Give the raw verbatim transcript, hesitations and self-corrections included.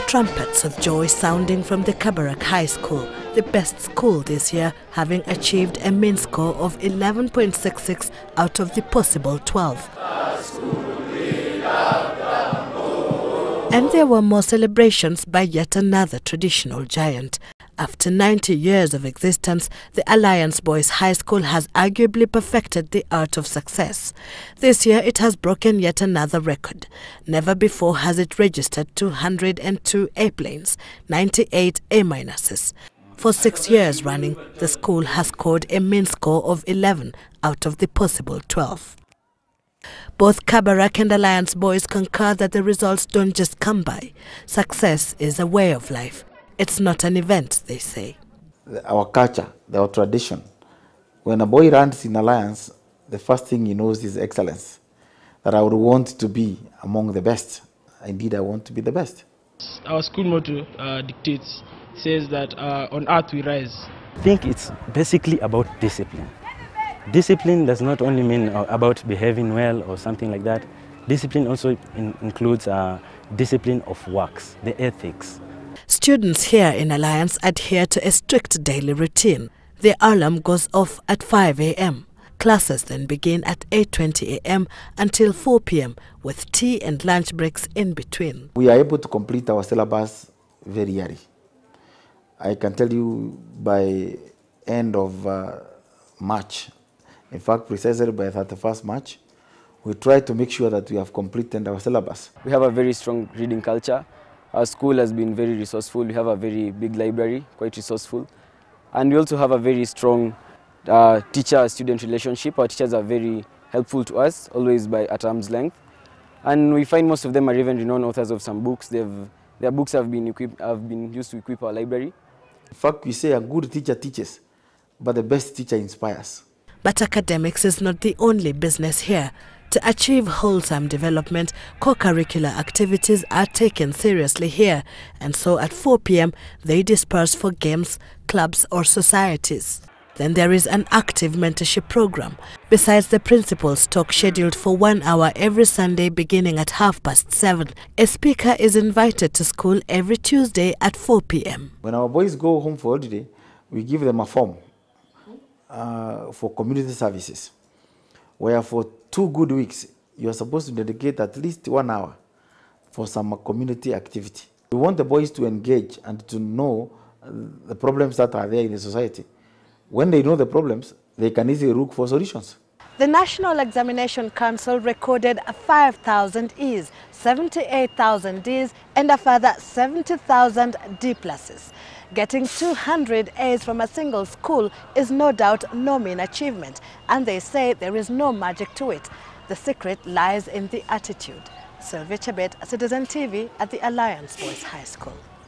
Trumpets of joy sounding from the Kabarak High School, the best school this year, having achieved a mean score of eleven point six six out of the possible twelve. And there were more celebrations by yet another traditional giant. After ninety years of existence, the Alliance Boys High School has arguably perfected the art of success. This year it has broken yet another record. Never before has it registered two hundred two A-planes, ninety-eight A-minuses. For six years running, the school has scored a mean score of eleven out of the possible twelve. Both Kabarak and Alliance Boys concur that the results don't just come by. Success is a way of life. It's not an event, they say. Our culture, our tradition. When a boy runs in Alliance, the first thing he knows is excellence. That I would want to be among the best. Indeed, I want to be the best. Our school motto uh, dictates, says that uh, on earth we rise. I think it's basically about discipline. Discipline does not only mean about behaving well or something like that. Discipline also in includes uh, discipline of works, the ethics. Students here in Alliance adhere to a strict daily routine. The alarm goes off at five A M Classes then begin at eight twenty A M until four P M with tea and lunch breaks in between. We are able to complete our syllabus very early. I can tell you by end of uh, March, in fact precisely by thirty-first March, we try to make sure that we have completed our syllabus. We have a very strong reading culture. Our school has been very resourceful. We have a very big library, quite resourceful. And we also have a very strong uh, teacher-student relationship. Our teachers are very helpful to us, always by at arm's length. And we find most of them are even renowned authors of some books. They've, their books have been, equipped, have been used to equip our library. In fact, we say a good teacher teaches, but the best teacher inspires. But academics is not the only business here. To achieve wholesome development, co-curricular activities are taken seriously here, and so at four P M they disperse for games, clubs or societies. Then there is an active mentorship program. Besides the principal's talk scheduled for one hour every Sunday beginning at half past seven, a speaker is invited to school every Tuesday at four P M When our boys go home for holiday, we give them a form uh, for community services, where for two good weeks, you are supposed to dedicate at least one hour for some community activity. We want the boys to engage and to know the problems that are there in the society. When they know the problems, they can easily look for solutions. The National Examination Council recorded five thousand E's, seventy-eight thousand D's and a further seventy thousand D pluses. Getting two hundred A's from a single school is no doubt no mean achievement, and they say there is no magic to it. The secret lies in the attitude. Sylvia Chebet, Citizen T V at the Alliance Boys High School.